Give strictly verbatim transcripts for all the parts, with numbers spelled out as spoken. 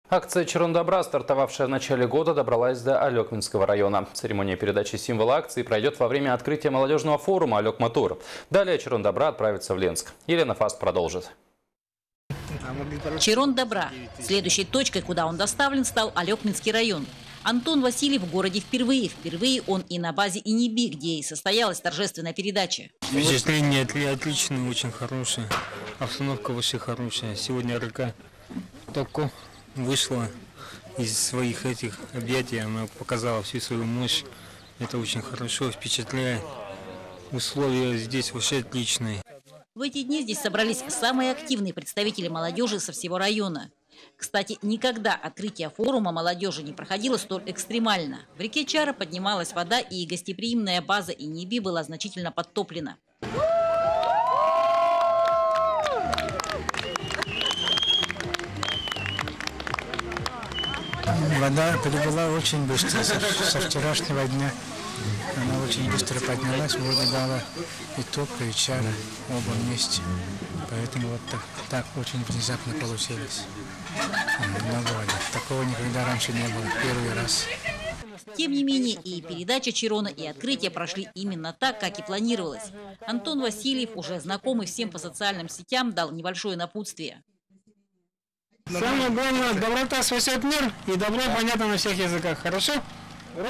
Акция «Черон добра», стартовавшая в начале года, добралась до Алекминского района. Церемония передачи символа акции пройдет во время открытия молодежного форума «Алек Матур». Далее «Черон добра» отправится в Ленск. Елена Фаст продолжит. Черон добра. Следующей точкой, куда он доставлен, стал Алекминский район. Антон Васильев в городе впервые. Впервые он и на базе ИНИБИ, где и состоялась торжественная передача. Впечатление отличное, очень хорошее. Обстановка вообще хорошая. Сегодня РК только вышла из своих этих объятий, она показала всю свою мощь. Это очень хорошо, впечатляет. Условия здесь вообще отличные. В эти дни здесь собрались самые активные представители молодежи со всего района. Кстати, никогда открытие форума молодежи не проходило столь экстремально. В реке Чара поднималась вода, и гостеприимная база ИНИБИ была значительно подтоплена. Вода прибыла очень быстро, со, со вчерашнего дня. Она очень быстро поднялась, воду дала и топка, и Чара оба вместе. Поэтому вот так, так очень внезапно получилось. Много воды. Такого никогда раньше не было. Первый раз. Тем не менее, и передача Черона, и открытие прошли именно так, как и планировалось. Антон Васильев, уже знакомый всем по социальным сетям, дал небольшое напутствие. Самое главное, доброта спасет мир, и добро понятно на всех языках. Хорошо? Ура!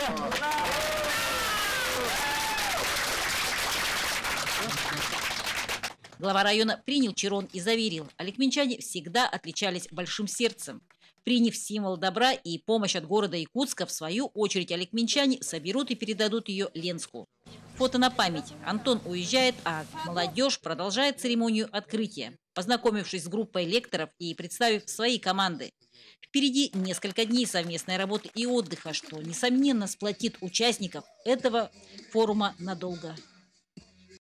Глава района принял Черон и заверил, алекминчане всегда отличались большим сердцем. Приняв символ добра и помощь от города Якутска, в свою очередь алекминчане соберут и передадут ее Ленску. Фото на память. Антон уезжает, а молодежь продолжает церемонию открытия, познакомившись с группой лекторов и представив свои команды. Впереди несколько дней совместной работы и отдыха, что, несомненно, сплотит участников этого форума надолго.